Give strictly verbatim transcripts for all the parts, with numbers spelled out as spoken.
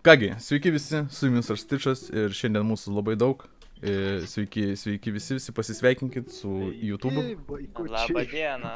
Kągi, sveiki visi, su jumis aš Stičas ir šiandien mūsų labai daug. E, Sveiki, sveiki visi, visi pasisveikinkit su YouTube. Labą dieną.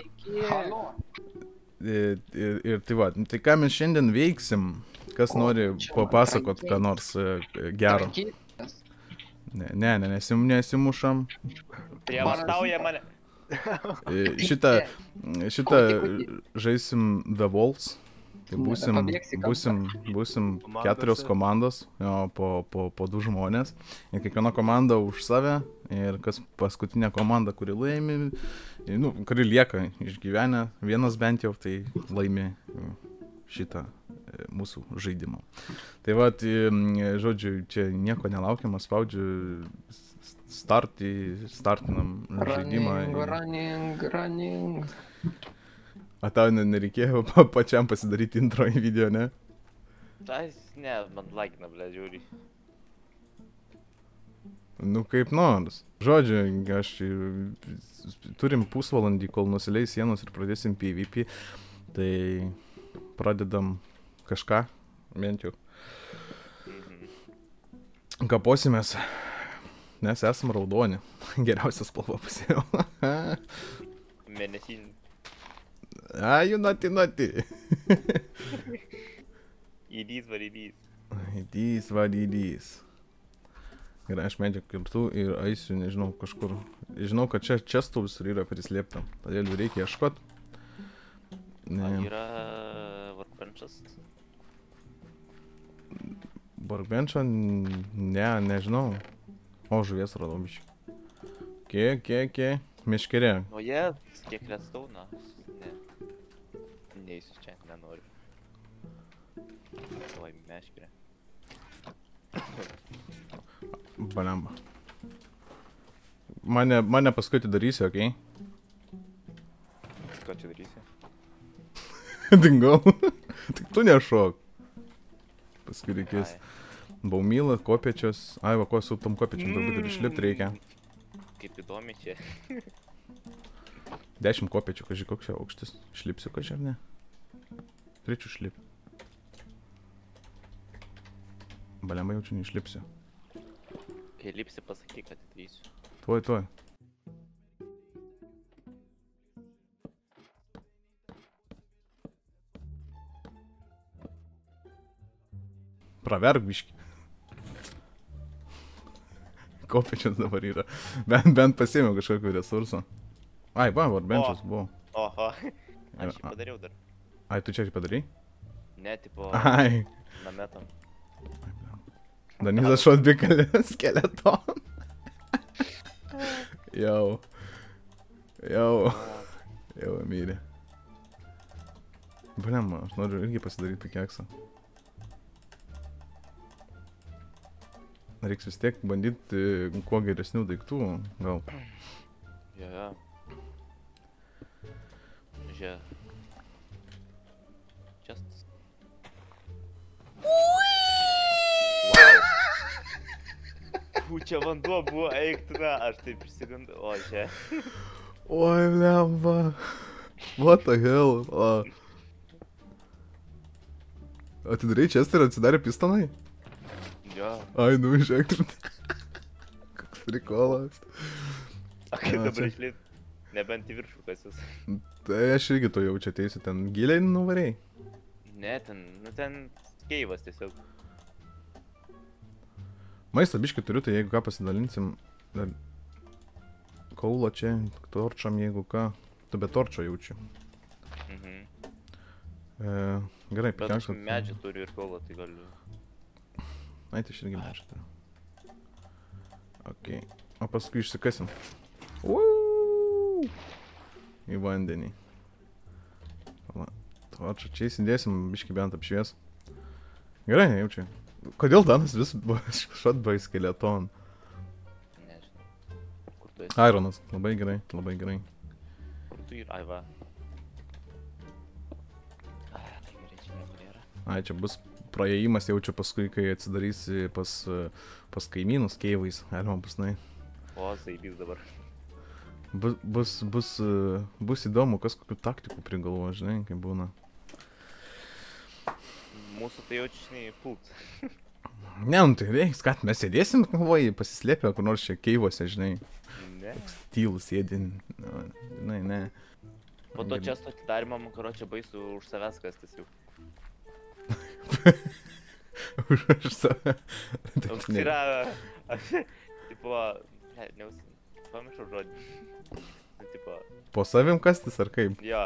Ir, ir, ir tai va, tai ką mes šiandien veiksim, kas nori papasakot, ką nors e, gero. Ne, ne, ne, nesim, nesimušam. Prievartauja mane. E, Šitą, šitą žaisim The Walls. Tai būsim, būsim, būsim keturios komandos, jo, po, po, po du žmonės. Ir kiekviena komanda už save. Ir kas paskutinė komanda, kuri laimi, nu, kuri lieka išgyvenę, vienas bent jau, tai laimi šitą mūsų žaidimą. Tai va, žodžiu, čia nieko nelaukiama, spaudžiu start, startinam žaidimą. Running, running. A tau nereikėjo pačiam pasidaryti intro į video, ne? Tai ne, man lagina, ble, žiūri. Nu kaip nors. Žodžiu, aš turim pusvalandį, kol nusileis sienos ir pradėsim PvP. Tai pradedam kažką, bent jau. Kaposimės, nes esam raudoni. Geriausias spalva pasėjau. Mėnesinį. Ah, you naughty, naughty. It is what it is. It is what it is. Gerai, aš medžiag kirtu ir eisiu, nežinau, kažkur. Žinau, kad čia čestų visur yra prislėpta. Todėl jų reikia ieškot. Ne. Ar yra workbenchas? Workbenchą? Ne, nežinau. O, žuvies radau biškį. Kiek, kiek, kiek? Meškerė. O jie, kiek redstone? Ne. Neįsiu čia, nenoriu. Oi, meškerė. Balemba. Mane, mane paskui atidarysi, okei? Ką čia darysi? Dingau. Tik tu nešok. Paskui reikės baumylą, kopiečius. Ai, va, ko su tom kopiečiam turbūt ir išlipt reikia. Kaip įdomi čia. Dešimt kopiečių, kažkai koks čia aukštis. Šlipsiu kažkai ar ne? Turėčiau šlip. Balemba jaučiu, neišlipsiu. Kai lipsi, pasakyk, kad atvysiu. Tuoj, tuoj. Praverk biškį. Kopiečius dabar yra. Bent, bent pasėmiau kažkokių resursų. Ai, va, workbenchas buvo. Oho, aš jį padariau dar. Ai, tu čia jį padarai? Ne, tipo, Ai. nametam. Danizas šotbikalė skeleton. Jau. Jau. Jau, myrė. Blema, aš noriu irgi pasidaryti pikeksą. Reiks vis tiek bandyti kuo geresnių daiktų, gal. Jo, jo. Žia. Čestas. Wow. Čia vanduo buvo, eik tu, na, aš taip išsigandau. O, čia. Oi, blemba. What the hell? O. Atidarai čestą ir atsidarė pistonai? Jo. Ai, nu, žiūrėk. Koks prikolas. A, kaip dabar išlipt? Nebent į viršų kasis. Tai aš irgi to jaučiu, ateisiu ten giliai nuvarėjai. Ne, ten, nu ten keivas tiesiog. Maistą biškį turiu, tai jeigu ką pasidalinsim. Dar kaulo čia, torčam, jeigu ką. Tu be torčio jaučiu. Mhm. E, gerai, Bet aš pikeksą. medžią turiu ir kaulo, tai galiu. Ai, tai aš irgi medžią turiu. Okei. O paskui išsikasim. Uuu! Į vandenį. Torčą čia įsidėsim, biškį bent apšvies. Gerai, nejaučiu. Kodėl Danas vis šotbai skeleton? Nežinau. Kur tu esi? Ironas. Labai gerai, labai gerai. Kur tu yra? Ai, va. Ai, tai gerai, čia nieko nėra. Ai, čia bus praėjimas, jaučiu paskui, kai atsidarysi pas, pas kaimynus keivais. Galima bus nai. O, zaibys dabar. Bus, bus, bus, bus įdomu, kas kokių taktikų prigalvo, žinai, kaip būna. mūsų tai jau žinai pult. Ne, nu tai reiks, kad mes sėdėsim, galvoji, pasislėpę, kur nors čia keivuose, žinai. Ne. Tylų sėdin, nu, žinai, ne. Po to čia stoti darimą, man karo čia baisu už savęs kastis jau. Už save. Toks yra, tipo, ne, neusim, pamiršau žodį. Tipo... Po savim kastis ar kaip? Jo.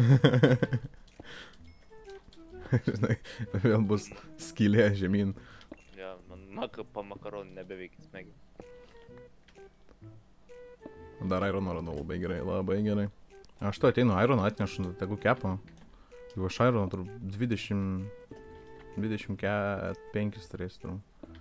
Žinai, vėl bus skylė žemyn. Jo, man maka, po makaronų nebeveikia smegiai. Dar ironą radau labai gerai, labai gerai. Aš to ateinu ironą atnešu, tegu kepa. Jau aš ironą turiu dvidešimt... dvidešimt penkis turės turiu.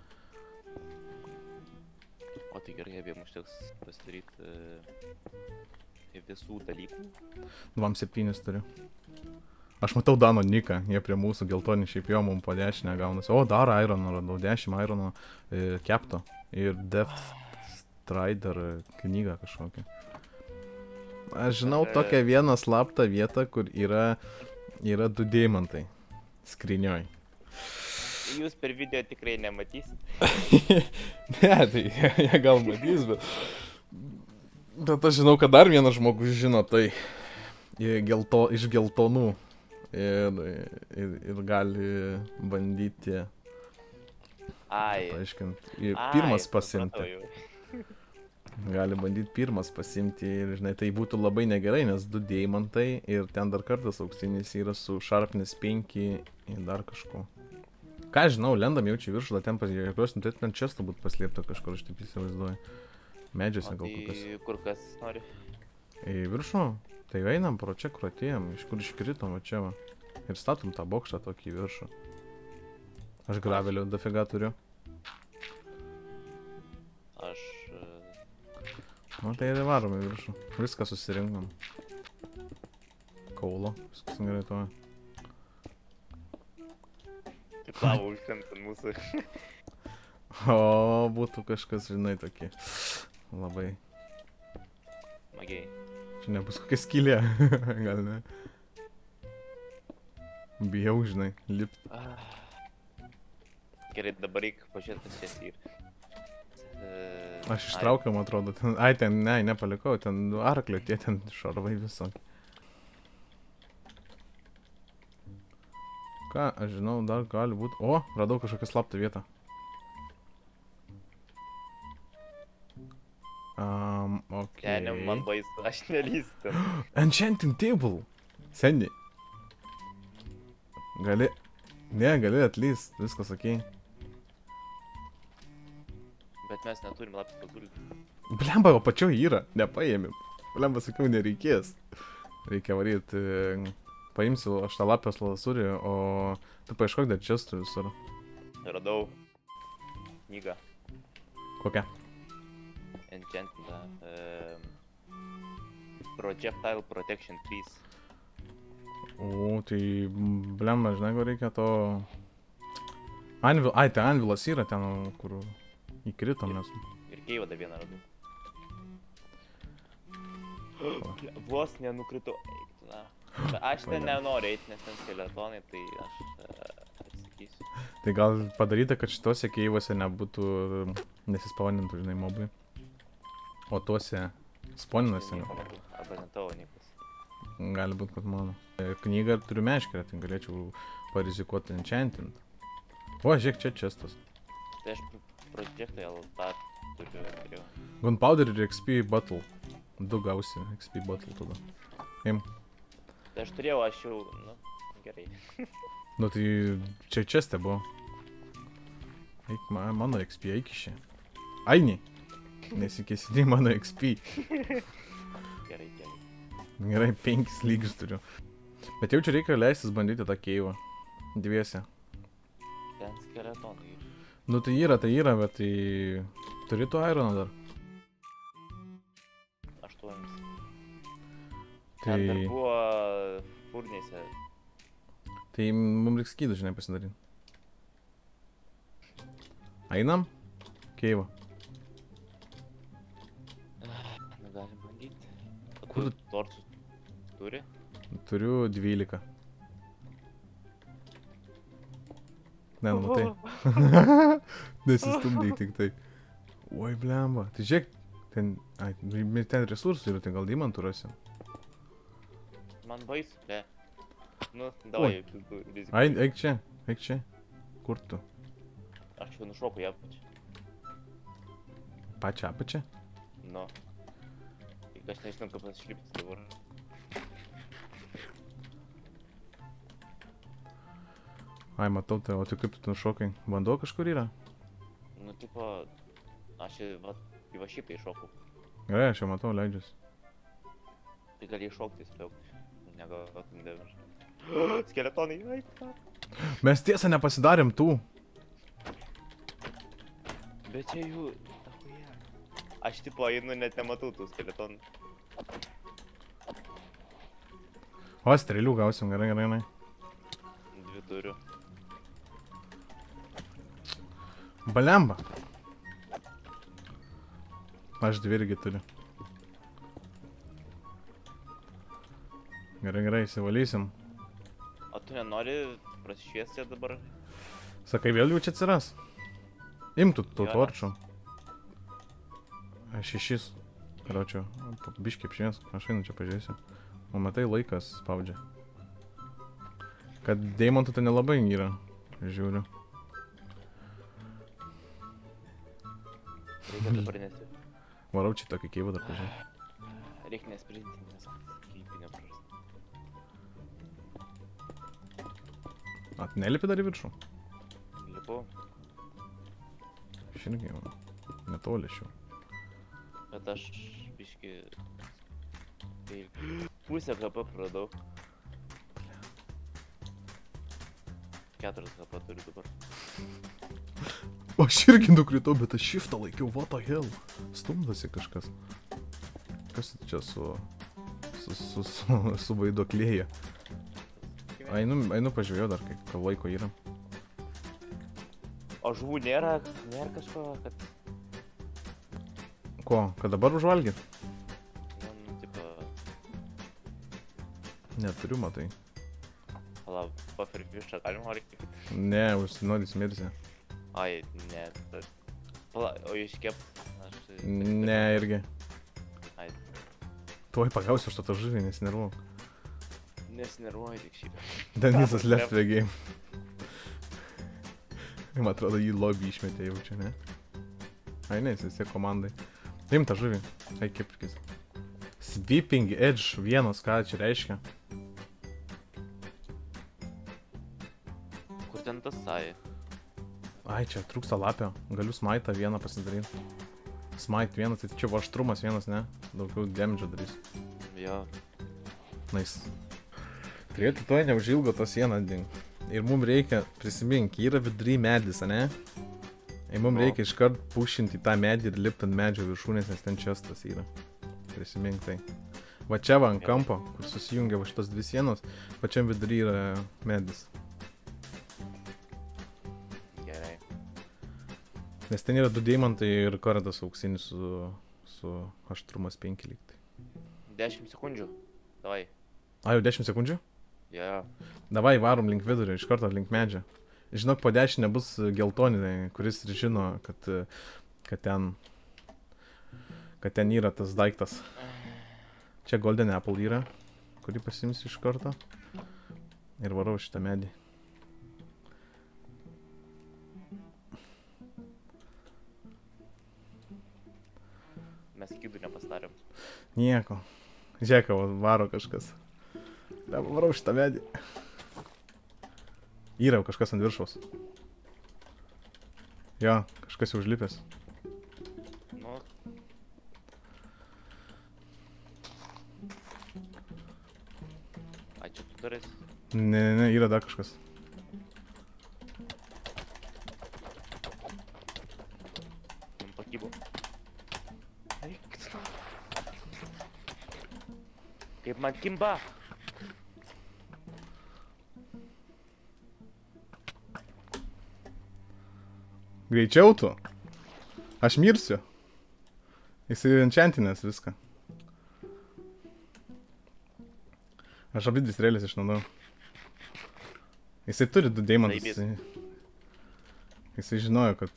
O tai gerai, abiem užteks pasidaryti e, visų dalykų. Dvam septynis turiu. Aš matau Dano niką, jie prie mūsų geltoni šiaip jo mum po dešinę gaunasi. O, dar ironą radau, dešimt irono e, kepto. Ir Death Strider knygą kažkokią. Aš žinau tokią vieną slaptą vietą, kur yra, yra du deimantai. Skrinioj. Jūs per video tikrai nematysit. Ne, tai jie gal matys, bet... Bet aš žinau, kad dar vienas žmogus žino tai. Gelto, iš geltonų. Ir, ir, ir gali bandyti... Ai. Paaiškinti. Pirmas pasimti. Gali bandyti pirmas pasimti ir, žinai, tai būtų labai negerai, nes du deimantai ir ten dar kartas auksinis yra su sharpness penki ir dar kažko. Ką žinau, lendam jau čia viršų, ten pasižiūrėkos, tai ten čia turbūt paslėpta kažkur, aš taip įsivaizduoju. Medžiuose gal kokias. O tai kur kas nori? Į viršų? Tai einam pro čia, kur atėjom, iš kur iškritom, va čia va. Ir statom tą bokštą tokį į viršų. Aš gravelio dafiga turiu. Aš... Nu tai ir varom į viršų. Viską susirinkom. Kaulo, viskas gerai to. Kaip lavo užkrent ant mūsų. O, būtų kažkas, žinai, tokie. Labai. Magiai. Čia nebus kokia skylė. Gal ne. Bijau, žinai, lipt. Gerai, dabar reikia pažiūrėti, kas čia yra. Aš ištraukiau, man atrodo, ten, ai, ten, ne, nepalikau, ten arklio, tie ten šarvai visokie. Ką, aš žinau, dar gali būti, o, radau kažkokią slaptą vietą. Um, okei. Okay. Ne, man baisu, aš nelystu. Enchanting table. Seniai. Gali, ne, gali atlyst, viskas okei. Bet mes neturim lapės pagulti. Blemba, o pačio yra, nepaėmėm. Blemba, sakiau, nereikės. Reikia varyti, paimsiu aš tą lapės lasurį, o tu paieškok dar čestų visur. Radau knygą. Kokią? Enchantintą. Um, Projectile Protection trys. O, tai blemba, žinai, ko reikia to... Anvil, ai, tai anvilas yra ten, kur... Įkritom mes. Ir keivadą vieną radau. Vos nenukrito. Na. Aš ten nenoriu eiti, nes ten skeletonai, tai aš atsakysiu. Tai gal padaryta, kad šitose keivuose nebūtų nesispawanintų, žinai, mobai. O tuose spawaninasi. Arba ne tavo nikas. Gali būt, kad mano. Knygą turiu meškerę, tai galėčiau parizikuoti enchantint. O, žiūrėk, čia čestas. Tai aš Projectile tą turiu turėjau. Gunpowder ir X P bottle. Du gausi X P bottle tada. Eim. Tai aš turėjau, aš jau, nu, gerai. Nu tai čia česte buvo. Eik, ma, mano X P, eik iš čia. Aini! Nesikėsini mano X P. Gerai, gerai. Gerai, penkis lygius turiu. Bet jau čia reikia leistis bandyti tą keivą. Dviese. Ten skeletonai. Nu tai yra, tai yra, bet tai... Turi tu ironą dar? Aštuonis. Tai... Ten dar buvo furnėse. Tai mums reiks skydų, žinai, pasidarinti. Einam? Keivą. Nu, galim bandyti. O Kur tu tortus turi? Turiu dvylika. Ne, nu matai. Nesistumdyk tik tai. Oi, blemba. Tai žiūrėk, ten, ai, ten resursų yra, tai gal diamantų rasi. Man baisu, ne. Nu, davai, tu rizikuoji. Ai, eik čia, eik čia. Kur tu? Aš jau nušoku ją apačią. Pačią apačią? Nu. Tik aš nežinau, kaip pasišlipti dabar. Ai, matau, tai, o tai kaip tu nušokai? Vanduo kažkur yra? Nu, tipo, aš į va, į va šitą iššokau. Gerai, aš jau matau, leidžiuosi. Tai gali iššokti, spėk. Negautum damage. Skeletonai, ai, ką? Mes tiesą nepasidarėm tų. Bet čia jų... Ahuje. Aš tipo einu, net nematau tų skeletonų. O, strėlių gausim, gerai, gerai, gerai. Dvi turiu. Balemba. Aš dvi irgi turiu. Gerai, gerai, įsivalysim. O tu nenori prasišviesti dabar? Sakai, vėl jau čia atsiras. Imtų tų Jo. torčių. Aš šešis. Karočiu, biškiai apšvies. Aš einu čia pažiūrėsiu. O matai, laikas spaudžia. Kad deimantų tai nelabai yra. Žiūriu. Reikia dabar nesi. Varau čia tokį keivą dar pažiūrėti. Reikia nesprinti, nes keipį neprarast. At, nelipi dar į viršų? Lipu, Aš irgi jau netoli šių. bet aš biški... Tai pusę H P praradau. Keturias H P turiu dabar. O aš irgi nukritau, bet aš shiftą laikiau, what the hell. Stumdasi kažkas. Kas čia su... Su, su, su, su vaiduoklėje. Einu, einu pažiūrėjau dar, kai ką laiko yra. O žuvų nėra, nėra kažko, kad... Ko, kad dabar užvalgyt? Nu, nu, tipo... Neturiu, matai. Palauk, buffer fišą galima varyti? Ne, užsinodys mirsi. Ai, ne, bet... Palauk, o iškep... Aš... Ne, irgi. Ai, Tuoj pagausiu aš tą žuvį, nesinervuok. nesinervuoju tik šį. Denisas left the game. Man atrodo, jį lobby išmetė jau čia, ne? Ai, ne, jis vis tiek komandai. Paim tą žuvį. Ai, kepurkis. Sweeping edge vienas, ką čia reiškia? Kur ten tas sai? Ai, čia trūksta lapio. Galiu smite vieną pasidaryti. Smite vienas, tai čia aštrumas vienas, ne? Daugiau damage darys. Jo. Nice. Turėtų tuoj neužilgo tą sieną ding. Ir mums reikia, prisimink, yra vidury medis, ne? Ir mums O. reikia iškart pušinti tą medį ir lipti ant medžio viršūnės, nes ten čestas yra. Prisimink tai. Va čia va ant Jo. kampo, kur susijungia va šitos dvi sienos, pačiam vidury yra medis. Gerai. Nes ten yra du deimantai ir kardas auksinis su, su aštrumas penki lygtai. Dešimt sekundžių. Davai. A, jau dešimt sekundžių? Jo. Davai, varom link vidurio, iš karto link medžio. Žinok, po dešinę bus geltoni, tai kuris ir žino, kad, kad ten, kad ten yra tas daiktas. Čia Golden Apple yra, kurį pasimsiu iš karto. Ir varau šitą medį. Mes skydų nepastarėm. Nieko. Žiūrėk, va, varo kažkas. Dabar varau šitą medį. Yra jau kažkas ant viršaus. Jo, kažkas jau užlipęs. Nu. Ai, čia tu darėsi? Ne, ne, ne, yra dar kažkas. Man pakybo. Eik. Kaip man kimba? Greičiau tu. Aš mirsiu. Jisai enchantinės viską. Aš abi dvi strėlės išnaudojau. Jisai turi du deimantus. Laibys. Jisai žinojo, kad...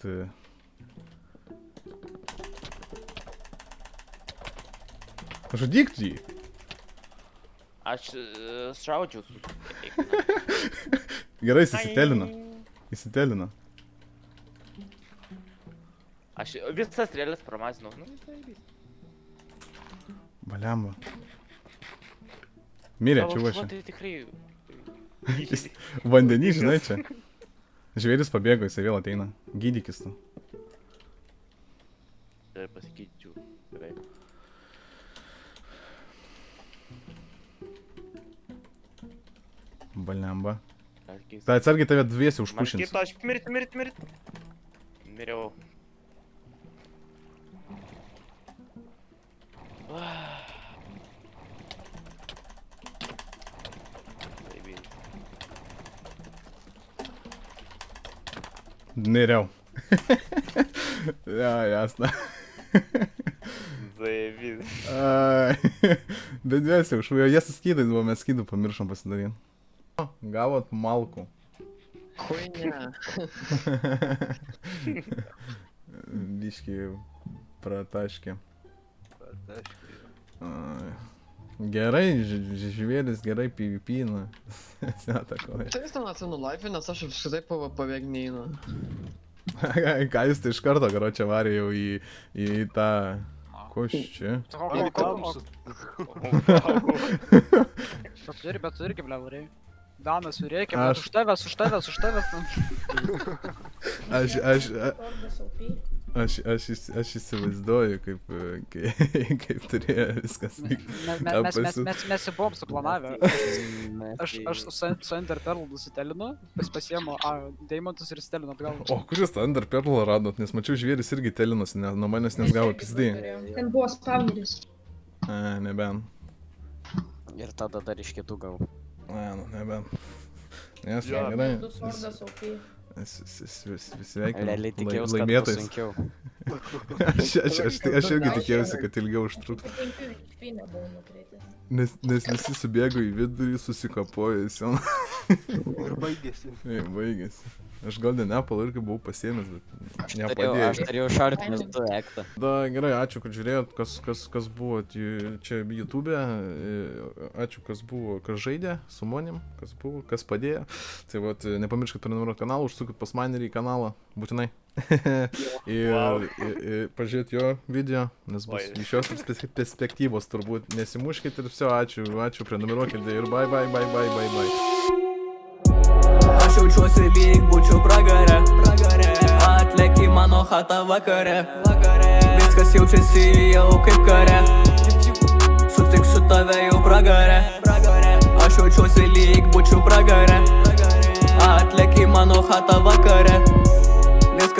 Žudyk tu jį. Aš šaudžiau su... Gerai, jis įsitelino. Įsitelino. Aš visas strėlės pramazinau. Nu, Baliamba. Mirė, čia vašia. Tai tikrai... Vandenį, žinai, čia. Žvėris pabėgo, jisai vėl ateina. Gydykis tu. Tai pasikeičiu. Beveik. Baliamba. Tai atsargiai tave dviesi užpušins. Man kito, aš mirt, mirt, mirt. Miriau. Miriau. Ja, jasna. Zajebiz. Bet dviesi užpujo, jie su skydais buvo, mes skydų pamiršom pasidaryti. Gavot malkų. Хуйня. Biški prataškė. Gerai, žvėris, gerai PvP, na. Netakoja. Tai jis ten atsinu laifį, nes aš apskritai PvP beveik neinu. Ką jūs tai iš karto, garo čia varė jau į, į tą... Ko iš čia? Bet turi, bet turi, kaip levarėjai. Danas, reikia, bet už tavęs, už tavęs, už tavęs. Aš, aš, aš, aš, aš įsivaizduoju, kaip, kaip turėjo viskas vykti. Mes jau buvom suplanavę. Aš su Enderpearl nusitelinu, pasiemu Deimantus ir stelinu atgal. O, kur jūs tą Enderpearl radot? Nes mačiau, žvėris irgi telinosi, nuo manęs nesgavo pizdai. Ten buvo spawneris. A, neben. Ir tada dar iš kitų gavau. Ne, nu, neben. Nes, gerai. Du svordas O P. Sveikinu. Realiai tikėjausi, kad bus sunkiau. Aš irgi tikėjausi, kad ilgiau užtruks. Nes visi subėgo į vidurį, susikapojo į sieną. Ir baigėsi. Ir baigėsi. Aš gal den Apple irgi buvau pasiėmęs, bet nepadėjau. Aš turėjau šartinės du ektą. Da, gerai, ačiū, kad žiūrėjot, kas, kas, kas buvo čia YouTube'e. Ačiū, kas buvo, kas žaidė su manim, kas buvo, kas padėjo. Tai vat, nepamirškit prenumeruoti kanalą, užsukit pas mane į kanalą, būtinai. ir, ir, ir pažiūrėt jo video, nes bus iš jos perspektyvos turbūt. Nesimuškit ir viso, ačiū, ačiū, prenumeruokit ir bye, bye, bye, bye, bye, bye. Aš jaučiuosi lyg būčiau pragare, atlėk į mano chatą vakare, viskas jaučiasi jau kaip kare, sutiksiu tave jau pragare. Aš jaučiuosi lyg būčiau pragare, atlėk į mano chatą vakare.